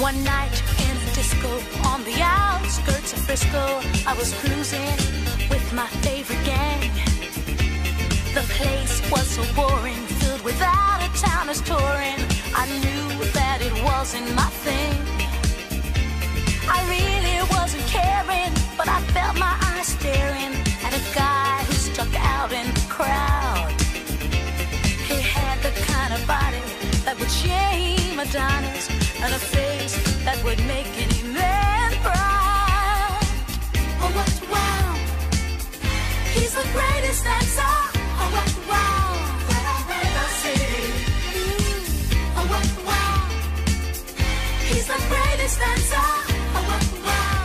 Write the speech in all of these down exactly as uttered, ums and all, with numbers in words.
One night in a disco on the outskirts of Frisco, I was cruising with my favorite gang. The place was so boring, filled with out-of-towners touring. I knew that it wasn't my thing. I really wasn't caring, but I felt my eyes staring at a guy who stuck out in the crowd. He had the kind of body that would shame Adonis, and a face that would make any man proud. Oh, what wow! He's the greatest dancer. Oh, what wow! That I've ever seen. Mm. Oh, what wow! He's the greatest dancer. Oh, what wow!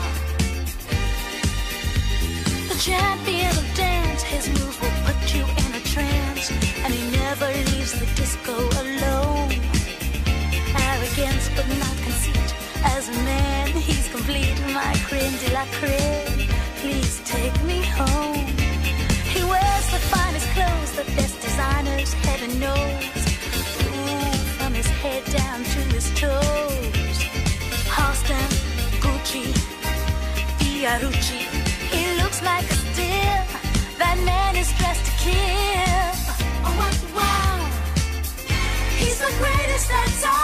The champion of dance, his moves will put you in a trance, and he never leaves the disco alone. Arrogance but not conceit, as a man he's complete. My creme de la creme, please take me home. He wears the finest clothes, the best designers heaven knows. Ooh, from his head down to his toes. Halston, Gucci, Fiorucci, he looks like a steal. That man is dressed to kill. Oh, what wow! He's the greatest dancer.